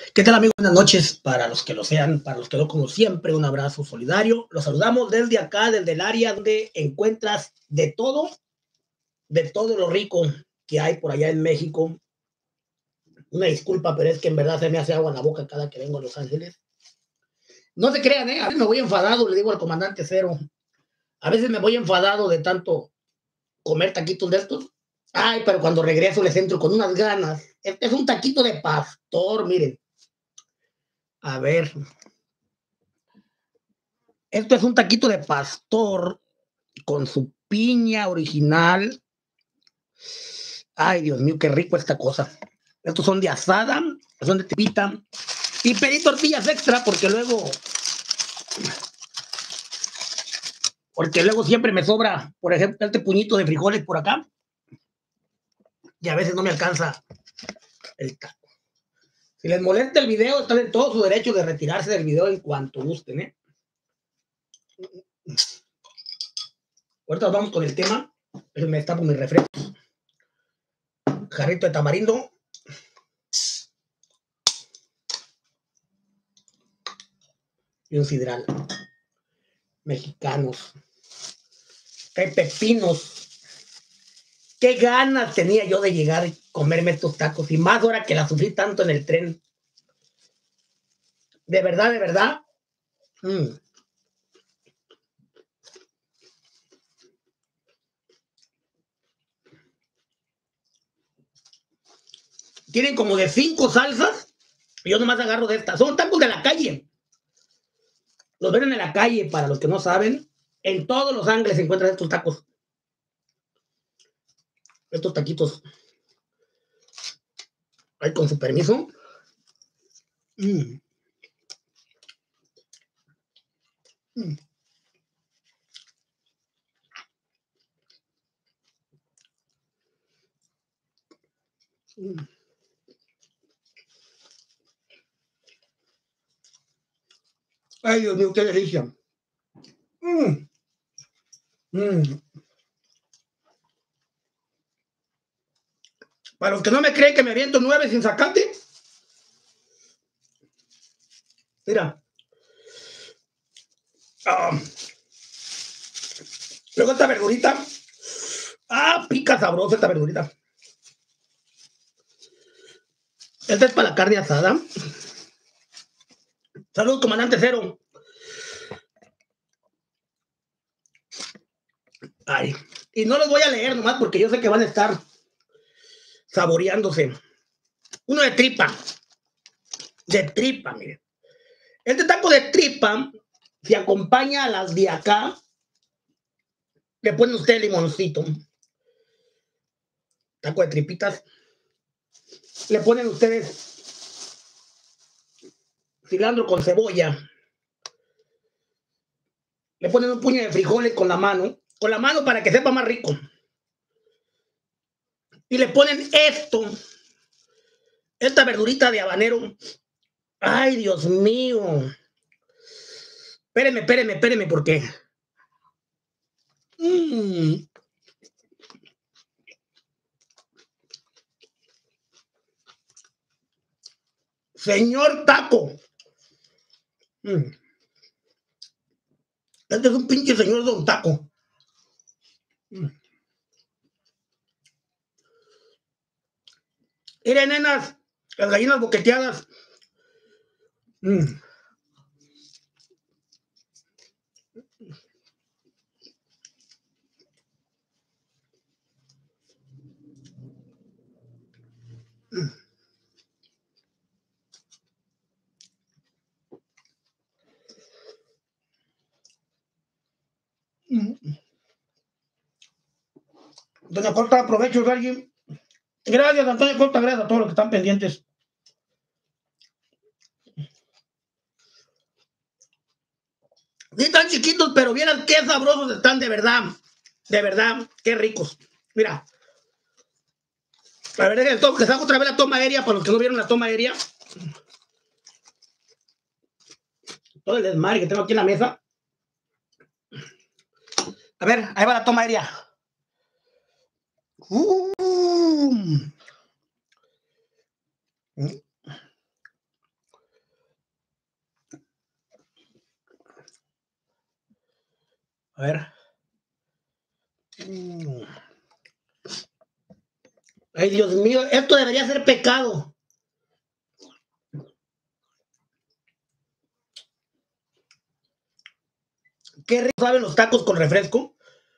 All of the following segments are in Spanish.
¿Qué tal, amigos? Buenas noches para los que lo sean, para los que no, como siempre, un abrazo solidario. Los saludamos desde acá, desde el área donde encuentras de todo lo rico que hay por allá en México. Una disculpa, pero es que en verdad se me hace agua en la boca cada que vengo a Los Ángeles. No se crean, a veces me voy enfadado, le digo al comandante Cero. A veces me voy enfadado de tanto comer taquitos de estos. Ay, pero cuando regreso les entro con unas ganas. Este es un taquito de pastor, miren. A ver. Esto es un taquito de pastor con su piña original. Ay, Dios mío, qué rico esta cosa. Estos son de asada, son de tipita. Y pedí tortillas extra porque luego siempre me sobra, por ejemplo, este puñito de frijoles por acá. Y a veces no me alcanza el taco. Si les molesta el video, están en todo su derecho de retirarse del video en cuanto gusten, ¿eh? Ahorita vamos con el tema. Me está por mi refresco. Jarrito de tamarindo. Y un sidral. Mexicanos. Que hay pepinos. Qué ganas tenía yo de llegar y comerme estos tacos. Y más ahora que la sufrí tanto en el tren. De verdad, de verdad. Tienen como de 5 salsas. Y yo nomás agarro de estas. Son tacos de la calle. Los venden en la calle, para los que no saben. En todos Los Ángeles se encuentran estos tacos. Estos taquitos. Ahí con su permiso. Ay, Dios mío, qué delicia. Para los que no me creen que me aviento 9 sin zacate. Mira. Luego esta verdurita. Pica sabrosa esta verdurita. Esta es para la carne asada. Saludos, comandante Cero. Ay, y no los voy a leer nomás porque yo sé que van a estar saboreándose. Uno de tripa. De tripa, miren. Este taco de tripa se acompaña a las de acá. Le ponen usted limoncito. Taco de tripitas. Le ponen ustedes cilantro con cebolla. Le ponen un puño de frijoles con la mano. Con la mano para que sepa más rico. Y le ponen esto. Esta verdurita de habanero. Ay, Dios mío. Espérenme, porque... Señor taco. Este es un pinche señor don taco. Miren, nenas, las gallinas boqueteadas. Doña Corta, aprovecho, alguien. Gracias, Antonio Corta, gracias a todos los que están pendientes. Sí, están chiquitos, pero vieran qué sabrosos están, de verdad. De verdad, qué ricos. Mira. La verdad es que les hago otra vez la toma aérea para los que no vieron la toma aérea. Todo el desmadre que tengo aquí en la mesa. A ver, ahí va la toma aérea. A ver. Ay, Dios mío, esto debería ser pecado. Qué rico saben los tacos con refresco.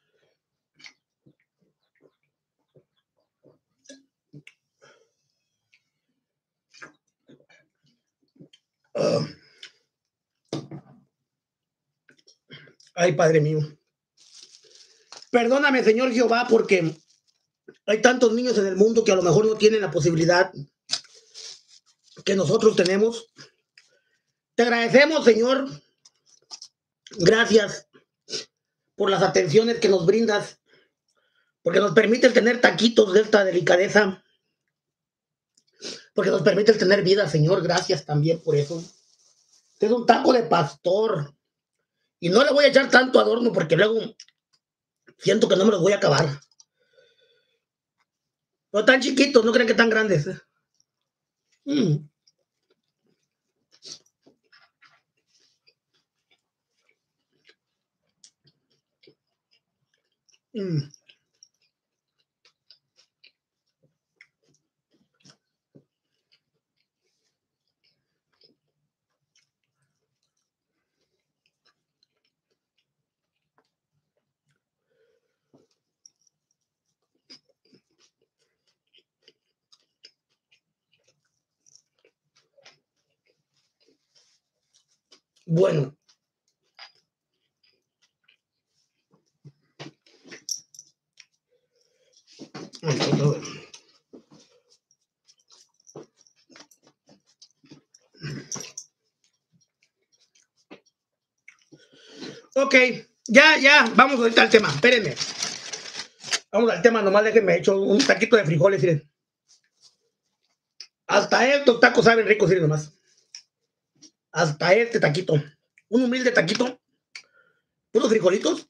Ay, Padre mío. Perdóname, Señor Jehová, porque hay tantos niños en el mundo que a lo mejor no tienen la posibilidad que nosotros tenemos. Te agradecemos, Señor. Gracias por las atenciones que nos brindas, porque nos permites tener taquitos de esta delicadeza, porque nos permites tener vida, Señor. Gracias también por eso. Este es un taco de pastor y no le voy a echar tanto adorno porque luego siento que no me los voy a acabar. No tan chiquitos, no crean que tan grandes. Mm. Mm. Bueno. Ok, ya, vamos ahorita al tema, espérenme. Vamos al tema, nomás déjenme hecho un taquito de frijoles, miren. Hasta estos tacos saben ricos, miren nomás. Hasta este taquito. Un humilde taquito. Unos frijolitos.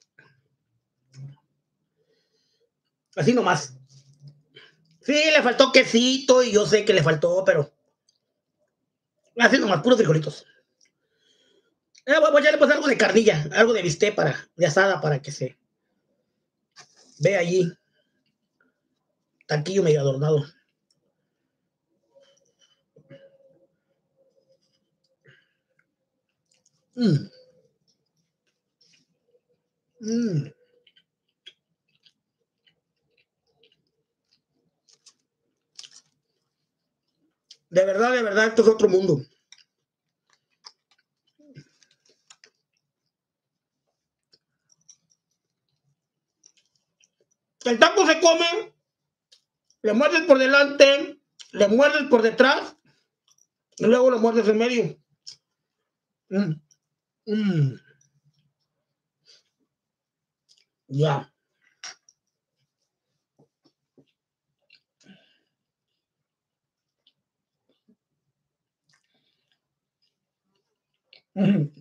Así nomás. Sí, le faltó quesito y yo sé que le faltó, pero así nomás, puros frijolitos. Voy a poner algo de carnilla, algo de bistec de asada para que se vea allí. Taquillo medio adornado. Mm. Mm. De verdad, esto es otro mundo. El taco se come, le muerdes por delante, le muerdes por detrás y luego le muerdes en medio. Mm. Mm. Ya. Mm.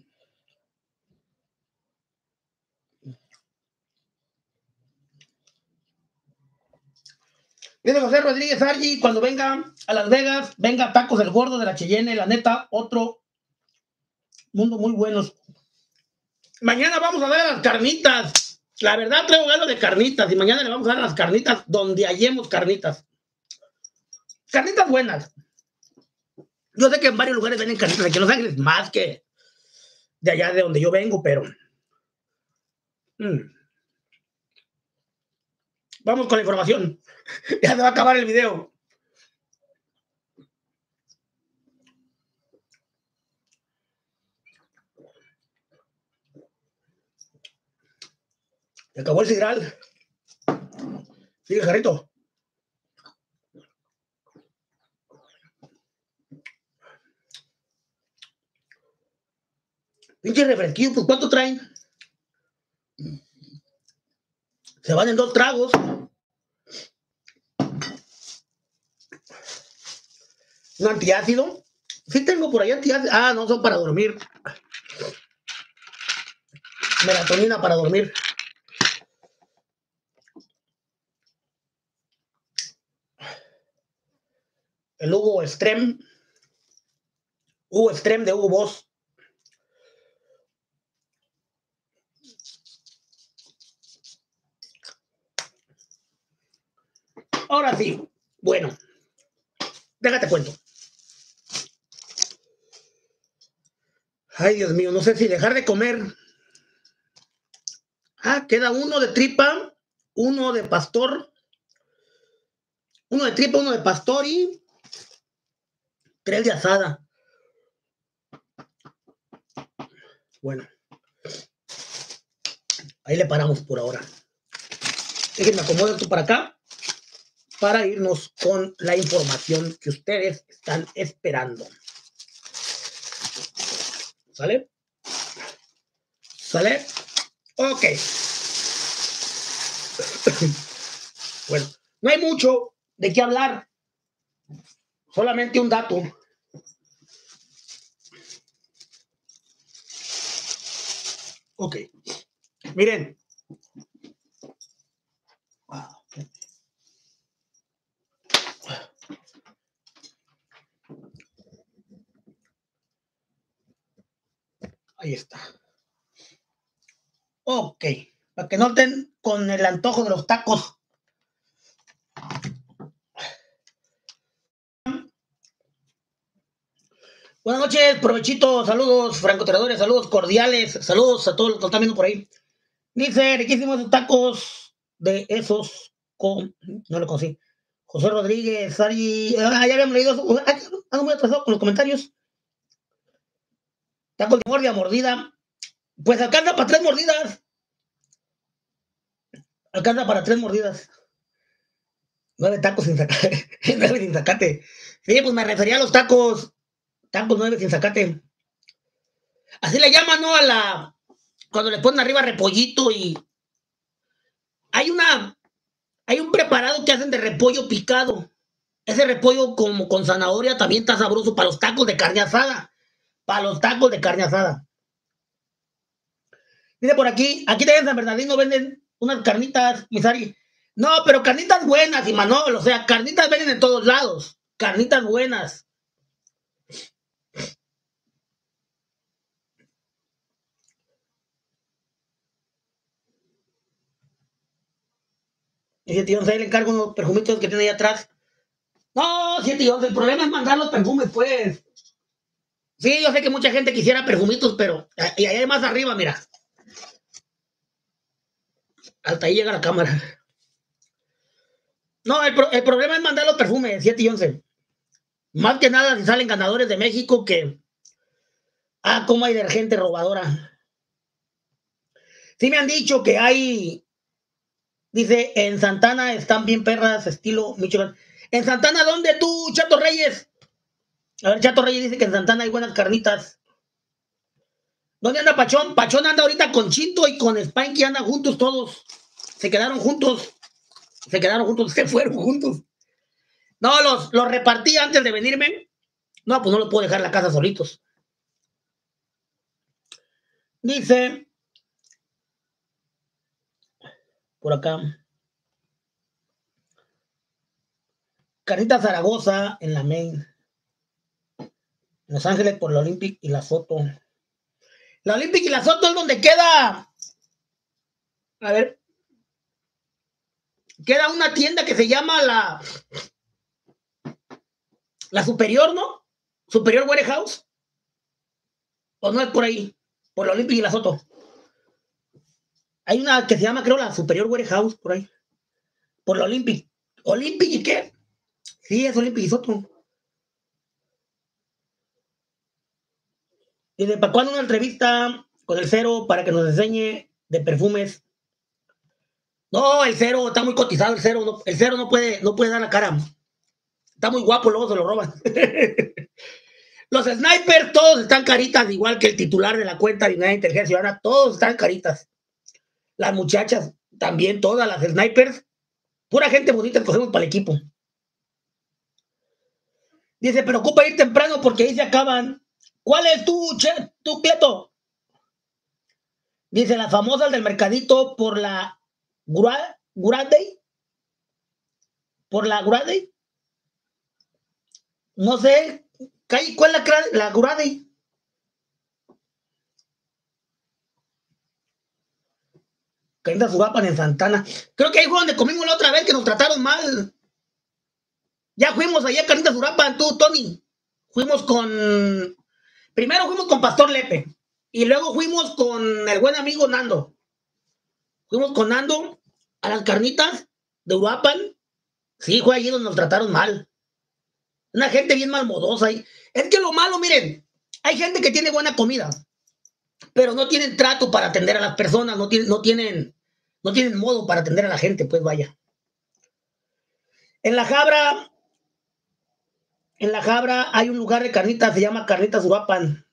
Dice José Rodríguez Argi, cuando venga a Las Vegas, venga a Tacos el Gordo de la Cheyenne, la neta, otro mundo muy buenos. Mañana vamos a dar a las carnitas. La verdad traigo ganas de carnitas y mañana le vamos a dar a las carnitas donde hallemos carnitas. Carnitas buenas. Yo sé que en varios lugares venden carnitas, aquí en Los Ángeles, más que de allá de donde yo vengo, pero... Vamos con la información. Ya se va a acabar el video. Se acabó el sidral. Sigue, Jarrito. Pinche refresquillo, pues ¿cuánto traen? Se van en 2 tragos. Un antiácido. Sí tengo por ahí antiácido. Ah, no, son para dormir. Melatonina para dormir. El Hugo Extreme. Hugo Extreme de Hugo Boss. ahora sí. Bueno, déjate cuento. Ay, Dios mío, no sé si dejar de comer. Queda uno de tripa, uno de pastor, uno de tripa, uno de pastor y 3 de asada. Bueno, ahí le paramos por ahora. Déjenme acomodar esto para acá para irnos con la información que ustedes están esperando. ¿Sale? ¿Sale? Ok. Bueno, no hay mucho de qué hablar. Solamente un dato. Ok. Miren. Ahí está. Ok. Para que no estén con el antojo de los tacos. Buenas noches, provechito, saludos, francotiradores, saludos cordiales, saludos a todos los que están viendo por ahí. Dice, riquísimos tacos de esos con... No lo conocí. José Rodríguez, Sari... ya habíamos leído eso. Ando muy atrasado con los comentarios. Tacos de mordida, mordida. Pues alcanza para 3 mordidas. Alcanza para 3 mordidas. 9 tacos sin zacate. 9 sin zacate. Sí, pues me refería a los tacos. Tacos 9 sin zacate. Así le llaman, ¿no? Cuando le ponen arriba repollito y... Hay un preparado que hacen de repollo picado. Ese repollo como con zanahoria también está sabroso para los tacos de carne asada. Para los tacos de carne asada. Dice por aquí también en San Bernardino venden unas carnitas, Misari. No, pero carnitas buenas, Imanol. O sea, carnitas venden en todos lados. Carnitas buenas. Dice tío, le encargo unos perfumitos que tiene ahí atrás. No, 7 y 11, el problema es mandar los perfumes, pues. Sí, yo sé que mucha gente quisiera perfumitos, pero... Y ahí más arriba, mira. Hasta ahí llega la cámara. No, el problema es mandar los perfumes, 7 y 11. Más que nada si salen ganadores de México que... cómo hay de gente robadora. Sí me han dicho que hay... Dice, en Santana están bien perras, estilo Michoacán. ¿En Santana dónde tú, Chato Reyes? A ver, Chato Reyes dice que en Santana hay buenas carnitas. ¿Dónde anda Pachón? Pachón anda ahorita con Chinto y con Spanky, andan juntos todos. Se quedaron juntos, se fueron juntos. No, los repartí antes de venirme. No, pues no los puedo dejar en la casa solitos. Dice, por acá, Carnita Zaragoza en la Main. En Los Ángeles por la Olympic y la Soto. La Olympic y la Soto es donde queda... A ver. Queda una tienda que se llama la Superior, ¿no? Superior Warehouse. ¿O no es por ahí? Por la Olympic y la Soto. Hay una que se llama, creo, la Superior Warehouse, por ahí. Por la Olympic. ¿Olympic y qué? Sí, es Olympic y Soto. Y de para cuando una entrevista con el Cero para que nos enseñe de perfumes. No, el Cero está muy cotizado, el Cero no puede dar la cara. Está muy guapo, luego se lo roban. Los snipers todos están caritas, igual que el titular de la cuenta de Unidad de Inteligencia Ciudadana, todos están caritas. Las muchachas también, todas las snipers, pura gente bonita escogemos para el equipo. Dice, pero ocupa ir temprano porque ahí se acaban. ¿Cuál es tu Cleto? Dice, las famosas del mercadito por la Grade. ¿Por la Grade? No sé. ¿Cuál es la Grade? Carnitas Uruapan en Santana. Creo que ahí fue donde comimos la otra vez que nos trataron mal. Ya fuimos allá a Carnitas Uruapan, tú, Tony. Primero fuimos con Pastor Lepe. Y luego fuimos con el buen amigo Nando. Fuimos con Nando a las carnitas de Uruapan. Sí, fue allí donde nos trataron mal. Una gente bien malmodosa ahí. Es que lo malo, miren, hay gente que tiene buena comida, pero no tienen trato para atender a las personas, no tienen modo para atender a la gente, pues vaya. En la Jabra, hay un lugar de carnitas, se llama Carnitas Uruapan.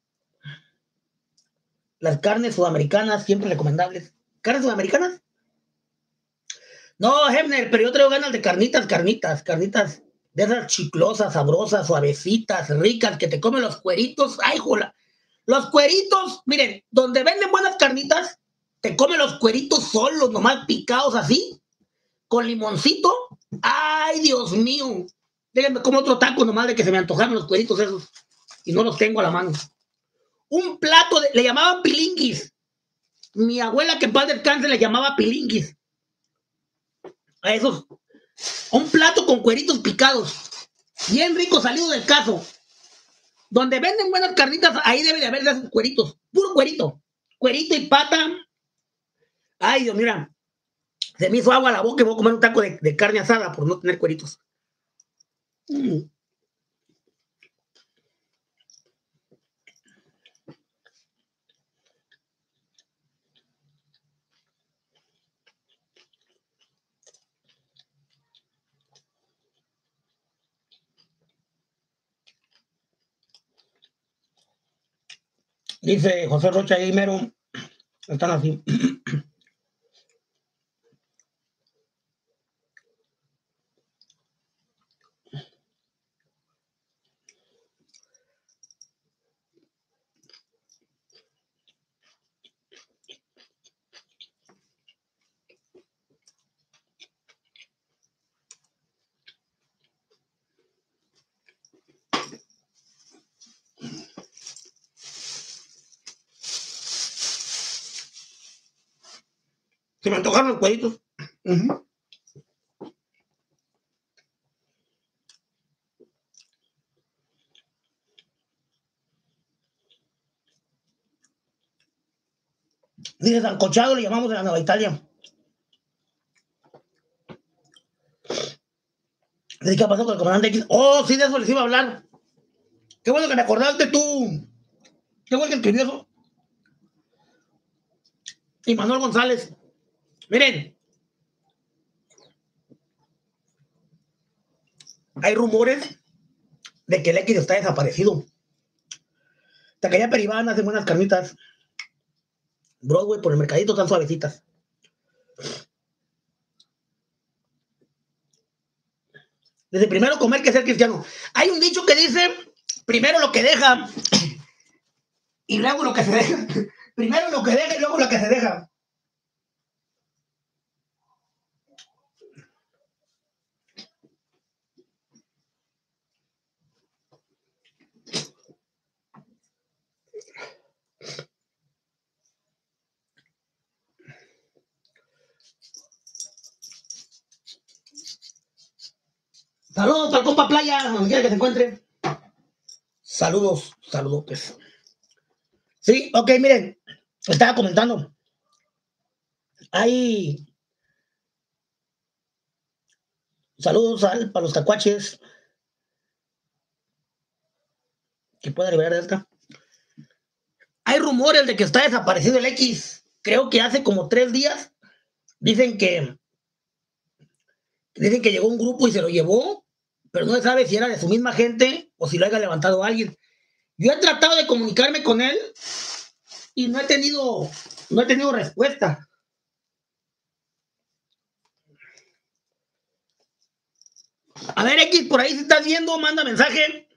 Las carnes sudamericanas, siempre recomendables. ¿Carnes sudamericanas? No, Hebner, pero yo traigo ganas de carnitas. De esas chiclosas, sabrosas, suavecitas, ricas, que te comen los cueritos. Ay, jola. Los cueritos, miren, donde venden buenas carnitas, te comen los cueritos solos, nomás picados así, con limoncito. Ay, Dios mío. Déjenme como otro taco nomás de que se me antojaron los cueritos esos. Y no los tengo a la mano. Un plato, le llamaban pilinguis. Mi abuela, que en paz descanse, le llamaba pilinguis. A esos. Un plato con cueritos picados. Bien rico, salido del caso. Donde venden buenas carnitas, ahí debe de haber de esos cueritos. Puro cuerito. Cuerito y pata. Ay, Dios, mira. Se me hizo agua a la boca y voy a comer un taco de carne asada por no tener cueritos. Dice José Rocha ahí, mero. Están así. Se me antojaron los cueritos. Dice sancochado, le llamamos de la Nueva Italia. Dice, ¿qué pasó con el comandante X? Oh, sí, de eso les iba a hablar. Qué bueno que me acordaste tú. Qué bueno que escribió eso. Y Manuel González. Miren, hay rumores de que el X está desaparecido. Tacaya Peribán hace buenas carnitas. Broadway por el mercadito tan suavecitas. Desde primero comer que ser cristiano. Hay un dicho que dice, primero lo que deja y luego lo que se deja. Primero lo que deja y luego lo que se deja. Saludos al compa Playa, donde quiera que se encuentre. Saludos, saludos. Sí, ok, miren, estaba comentando. Hay saludos para los tacuaches que pueda liberar de esta. Hay rumores de que está desaparecido el X. Creo que hace como 3 días. Dicen que llegó un grupo y se lo llevó, pero no se sabe si era de su misma gente o si lo haya levantado alguien. Yo he tratado de comunicarme con él y no he tenido respuesta. A ver, X, por ahí si estás viendo, manda mensaje.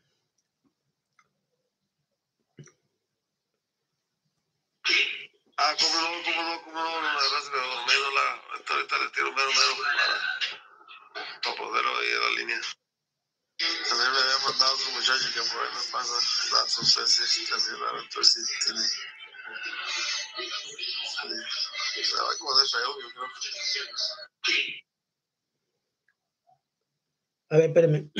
Cómo no, la verdad se me dormido ahorita le tiro mero para poder oír la línea. También me había mandado otro muchacho que por ahí me pasa las ausencias casi raro, entonces sí tiene. Se va a acomodar feo, yo creo. A ver, espérenme.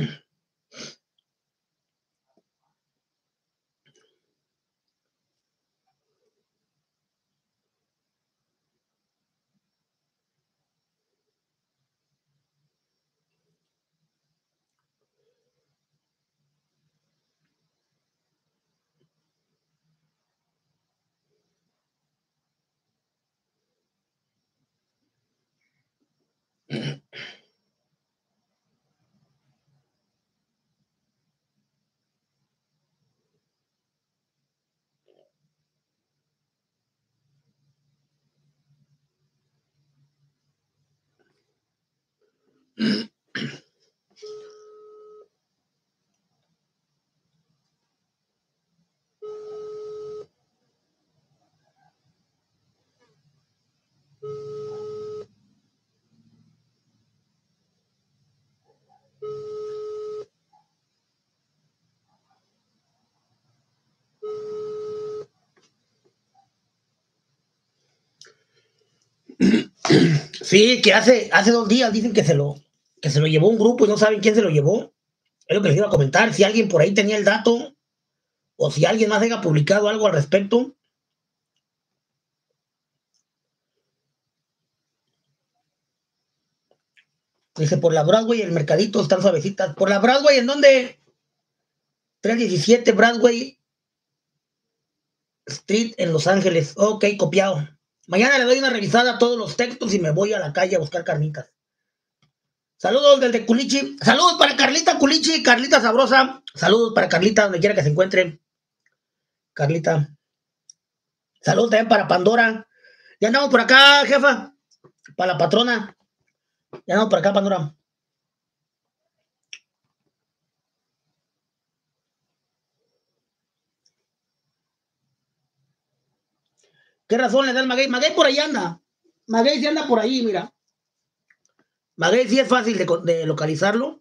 Sí, que hace 2 días dicen que se lo llevó un grupo y no saben quién se lo llevó. Es lo que les iba a comentar. Si alguien por ahí tenía el dato o si alguien más haya publicado algo al respecto. Dice, por la Broadway el mercadito están suavecitas. ¿Por la Broadway en dónde? 317 Broadway Street en Los Ángeles. Ok, copiado. Mañana le doy una revisada a todos los textos y me voy a la calle a buscar carnitas. Saludos desde Culichi. Saludos para Carlita Culichi, Carlita Sabrosa. Saludos para Carlita, donde quiera que se encuentre. Carlita. Saludos también para Pandora. Ya andamos por acá, jefa. Para la patrona. Ya andamos por acá, Pandora. ¿Qué razón le da el Maguey? Maguey por ahí anda. Maguey sí anda por ahí, mira. Maguey sí es fácil de localizarlo.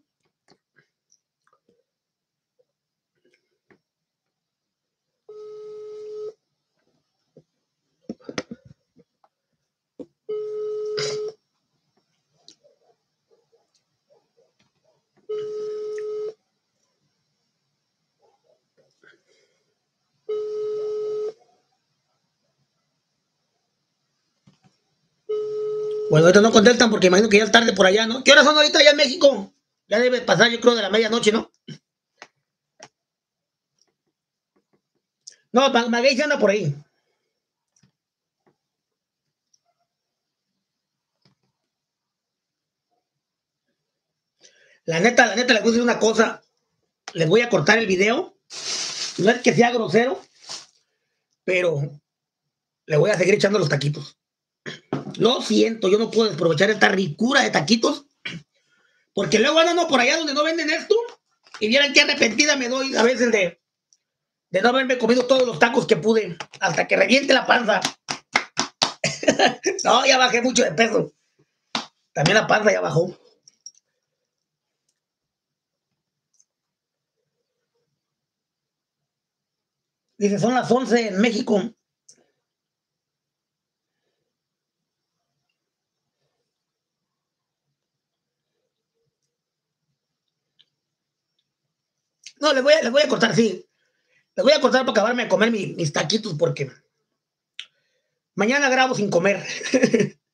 Bueno, ahorita no contestan porque imagino que ya es tarde por allá, ¿no? ¿Qué horas son ahorita allá en México? Ya debe pasar, yo creo, de la medianoche, ¿no? No, Maguey se anda por ahí. La neta, les voy a decir una cosa. Les voy a cortar el video. No es que sea grosero, pero le voy a seguir echando los taquitos. Lo siento, yo no puedo aprovechar esta ricura de taquitos. Porque luego andan por allá donde no venden esto. Y vieran qué arrepentida me doy a veces de no haberme comido todos los tacos que pude. Hasta que reviente la panza. No, ya bajé mucho de peso. También la panza ya bajó. Dice, son las 11 en México. No, les voy a cortar, sí. Les voy a cortar para acabarme de comer mis taquitos porque mañana grabo sin comer.